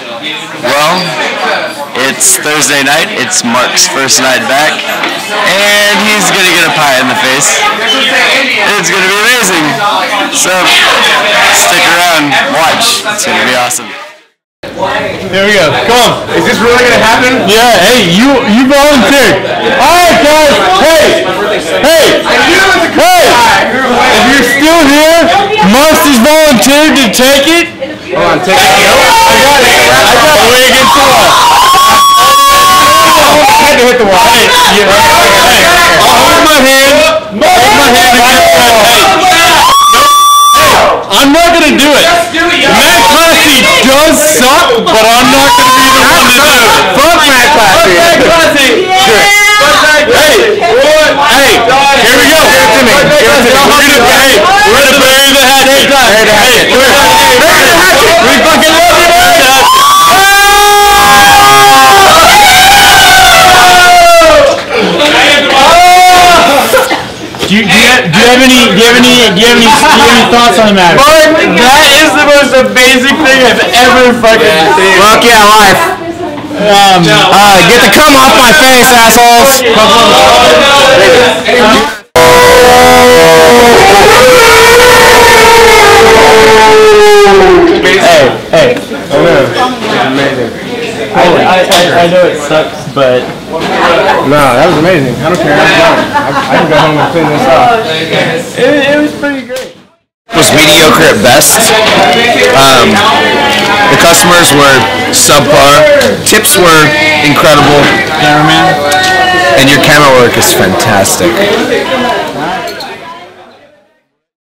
Well, it's Thursday night. It's Mark's first night back, and he's gonna get a pie in the face. It's gonna be amazing. So stick around, watch. It's gonna be awesome. There we go. Come on. Is this really gonna happen? Yeah. Hey, you volunteered. All right, guys. Hey. If you're still here, Marcy's volunteered to take it. Hold on, take it. I got it. Way against the wall. I had to hit the wall. Hey. Hold my hand. I'm not gonna do it. Matt Classy does suck, but I'm not gonna be the one to do it. Fuck Matt Classy. Hey, here we go. Give it to me. We're gonna bury the hatchet. We fucking love you, man. Do you have any thoughts on the matter? Mark, that is the most amazing thing I've ever fucking seen. Fuck yeah, life. Get the cum off my face, assholes. Hey. I know. It's amazing. I know it sucks, but No, that was amazing. I don't care. I'm done. I can go home and clean this up. it was pretty great. Was mediocre at best. The customers were subpar. Tips were incredible. Cameraman. And your camera work is fantastic.